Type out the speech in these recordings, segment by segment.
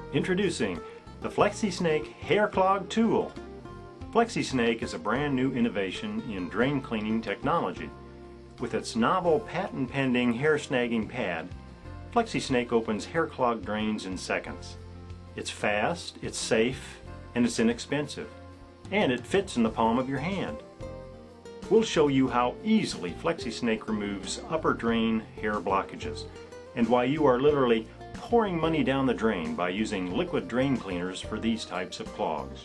Introducing the FlexiSnake Hair Clog Tool. FlexiSnake is a brand new innovation in drain cleaning technology. With its novel patent-pending hair snagging pad, FlexiSnake opens hair clog drains in seconds. It's fast, it's safe, and it's inexpensive. And it fits in the palm of your hand. We'll show you how easily FlexiSnake removes upper drain hair blockages, and why you are literally pouring money down the drain by using liquid drain cleaners for these types of clogs.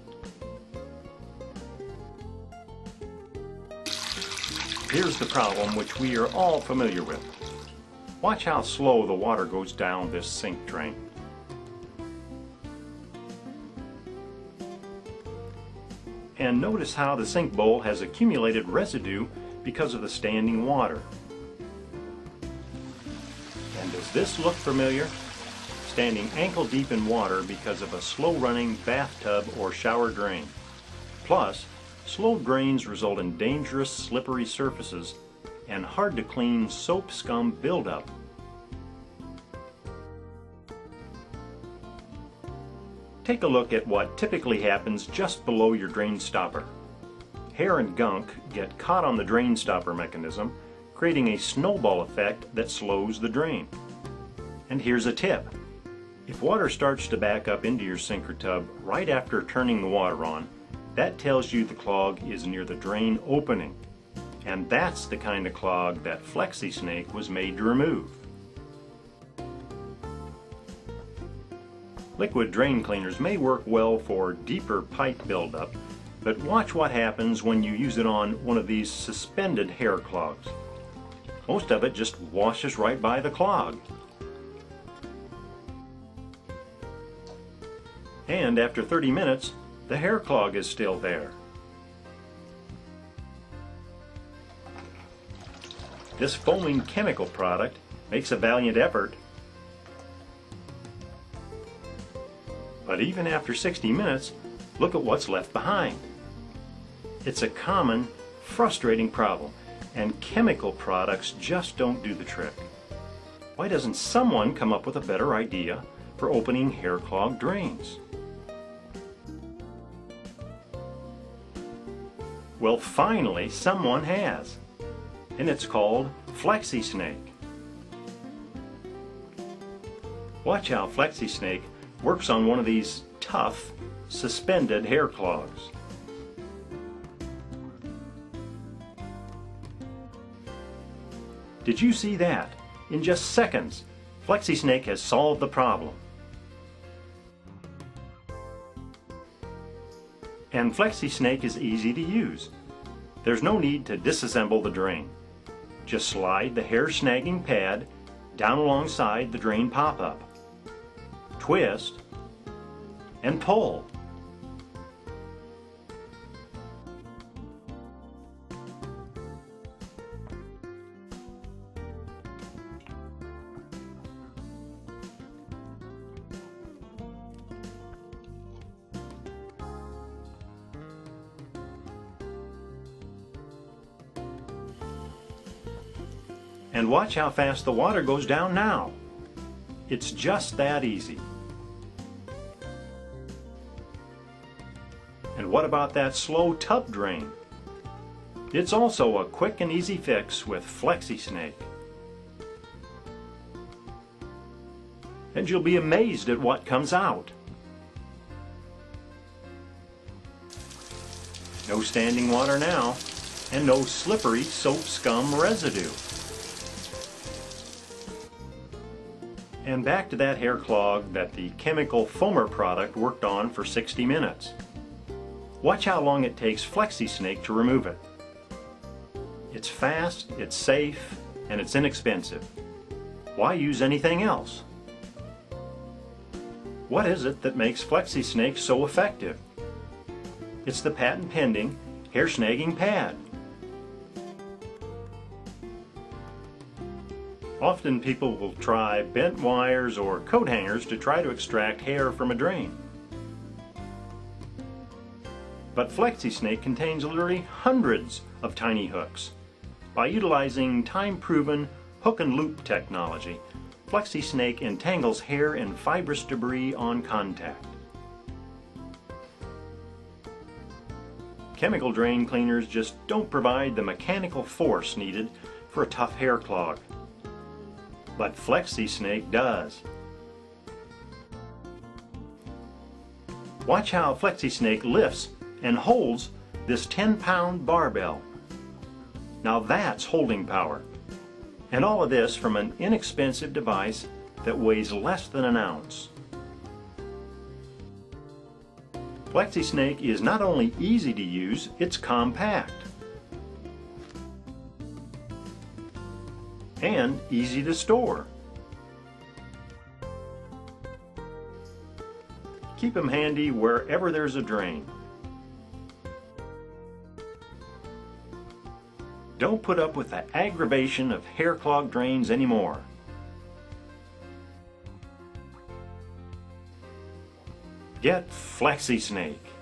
Here's the problem which we are all familiar with. Watch how slow the water goes down this sink drain. And notice how the sink bowl has accumulated residue because of the standing water. And does this look familiar? Standing ankle deep in water because of a slow-running bathtub or shower drain. Plus, slow drains result in dangerous slippery surfaces and hard-to-clean soap scum buildup. Take a look at what typically happens just below your drain stopper. Hair and gunk get caught on the drain stopper mechanism, creating a snowball effect that slows the drain. And here's a tip. If water starts to back up into your sink or tub right after turning the water on, that tells you the clog is near the drain opening. And that's the kind of clog that FlexiSnake was made to remove. Liquid drain cleaners may work well for deeper pipe buildup, but watch what happens when you use it on one of these suspended hair clogs. Most of it just washes right by the clog. And after 30 minutes, the hair clog is still there. This foaming chemical product makes a valiant effort, but even after 60 minutes, look at what's left behind. It's a common, frustrating problem, and chemical products just don't do the trick. Why doesn't someone come up with a better idea for opening hair clog drains? Well, finally, someone has. And it's called FlexiSnake. Watch how FlexiSnake works on one of these tough, suspended hair clogs. Did you see that? In just seconds, FlexiSnake has solved the problem. And FlexiSnake is easy to use. There's no need to disassemble the drain. Just slide the hair snagging pad down alongside the drain pop-up. Twist and pull. And watch how fast the water goes down now. It's just that easy. And what about that slow tub drain? It's also a quick and easy fix with FlexiSnake. And you'll be amazed at what comes out. No standing water now, and no slippery soap scum residue. And back to that hair clog that the chemical foamer product worked on for 60 minutes. Watch how long it takes FlexiSnake to remove it. It's fast, it's safe, and it's inexpensive. Why use anything else? What is it that makes FlexiSnake so effective? It's the patent-pending hair snagging pad. Often people will try bent wires or coat hangers to try to extract hair from a drain. But FlexiSnake contains literally hundreds of tiny hooks. By utilizing time-proven hook and loop technology, FlexiSnake entangles hair and fibrous debris on contact. Chemical drain cleaners just don't provide the mechanical force needed for a tough hair clog. But FlexiSnake does. Watch how FlexiSnake lifts and holds this 10-pound barbell. Now that's holding power. And all of this from an inexpensive device that weighs less than an ounce. FlexiSnake is not only easy to use, it's compact. And easy to store. Keep them handy wherever there's a drain. Don't put up with the aggravation of hair clog drains anymore. Get FlexiSnake.